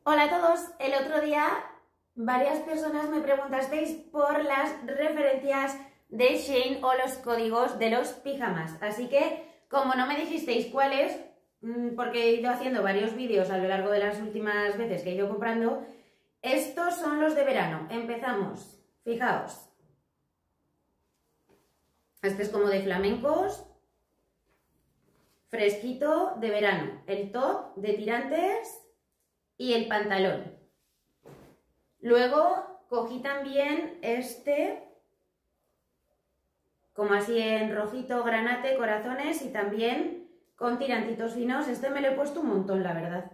Hola a todos, el otro día varias personas me preguntasteis por las referencias de Shein o los códigos de los pijamas, así que como no me dijisteis cuáles, porque he ido haciendo varios vídeos a lo largo de las últimas veces que he ido comprando, estos son los de verano. Empezamos, fijaos, este es como de flamencos, fresquito de verano, el top de tirantes y el pantalón. Luego cogí también este, como así en rojito, granate, corazones y también con tirantitos finos. Este me lo he puesto un montón, la verdad.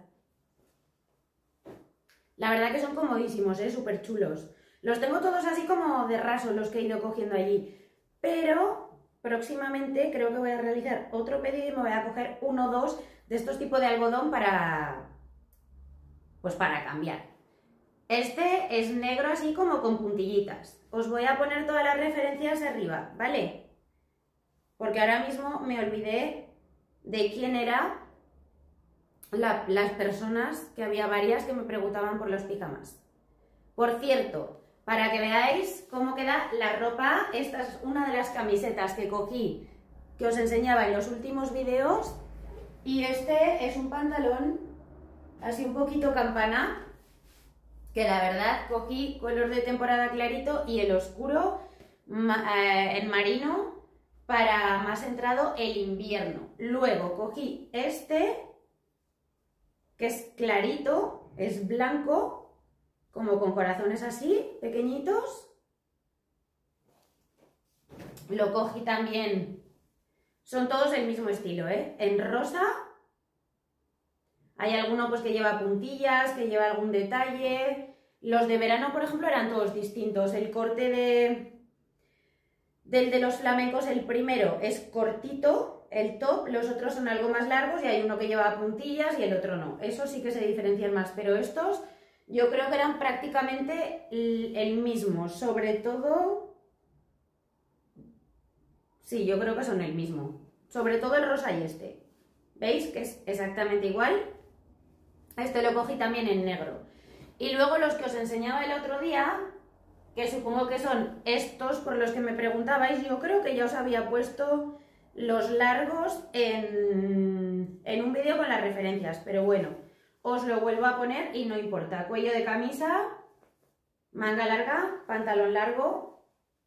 La verdad que son comodísimos, súper chulos. Los tengo todos así como de raso, los que he ido cogiendo allí. Pero próximamente creo que voy a realizar otro pedido y me voy a coger uno o dos de estos tipos de algodón para cambiar. Este es negro así como con puntillitas. Os voy a poner todas las referencias arriba, ¿vale? Porque ahora mismo me olvidé de quién eran las personas, que había varias que me preguntaban por los pijamas. Por cierto, para que veáis cómo queda la ropa, esta es una de las camisetas que cogí, que os enseñaba en los últimos vídeos, y este es un pantalón así un poquito campana, que la verdad cogí color de temporada clarito y el oscuro, el marino, para más entrado el invierno. Luego cogí este, que es clarito, es blanco, como con corazones así, pequeñitos. Lo cogí también, son todos el mismo estilo, en rosa. Hay alguno pues que lleva puntillas, que lleva algún detalle. Los de verano, por ejemplo, eran todos distintos. El corte del de los flamencos, el primero es cortito, el top, los otros son algo más largos y hay uno que lleva puntillas y el otro no. Eso sí que se diferencian más, pero estos yo creo que eran prácticamente el mismo. Sobre todo, sí, yo creo que son el mismo. Sobre todo el rosa y este. ¿Veis que es exactamente igual? Este lo cogí también en negro. Y luego los que os enseñaba el otro día, que supongo que son estos por los que me preguntabais, yo creo que ya os había puesto los largos en un vídeo con las referencias, pero bueno, os lo vuelvo a poner y no importa. Cuello de camisa, manga larga, pantalón largo,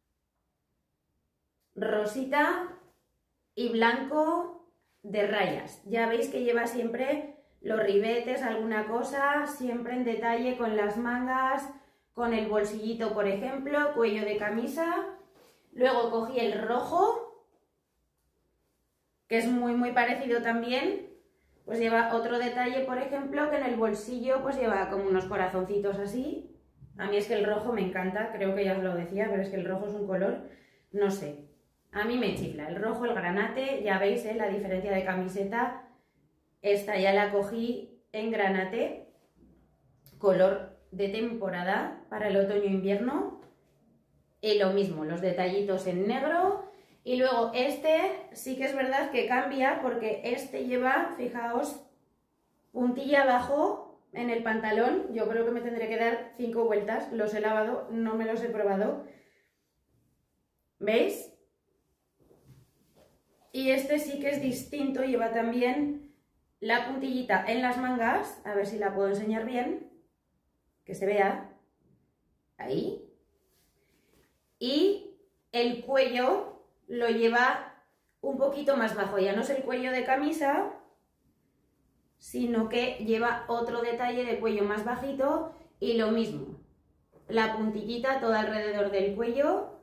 rosita y blanco de rayas. Ya veis que lleva siempre los ribetes, alguna cosa, siempre en detalle con las mangas, con el bolsillito, por ejemplo, cuello de camisa. Luego cogí el rojo, que es muy parecido también, pues lleva otro detalle, por ejemplo, que en el bolsillo pues lleva como unos corazoncitos así. A mí es que el rojo me encanta, creo que ya os lo decía, pero es que el rojo es un color, no sé, a mí me chifla. El rojo, el granate, ya veis la diferencia de camiseta. Esta ya la cogí en granate, color de temporada para el otoño-invierno. Y lo mismo, los detallitos en negro. Y luego este sí que es verdad que cambia porque este lleva, fijaos, puntilla abajo en el pantalón. Yo creo que me tendré que dar 5 vueltas. Los he lavado, no me los he probado. ¿Veis? Y este sí que es distinto, lleva también la puntillita en las mangas, a ver si la puedo enseñar bien, que se vea, ahí, y el cuello lo lleva un poquito más bajo, ya no es el cuello de camisa, sino que lleva otro detalle de cuello más bajito y lo mismo, la puntillita toda alrededor del cuello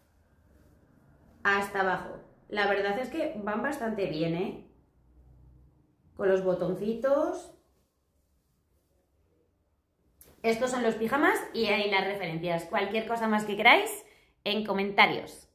hasta abajo. La verdad es que van bastante bien, con los botoncitos. Estos son los pijamas y ahí las referencias. Cualquier cosa más que queráis, en comentarios.